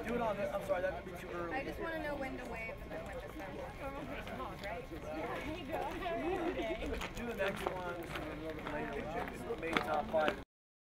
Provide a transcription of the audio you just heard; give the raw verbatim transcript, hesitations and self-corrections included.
Do it on the, I'm sorry, that could be too early. I just want to know when to wave and then when to stop. Do the next one, so we're a little bit later, we check this, we made top five.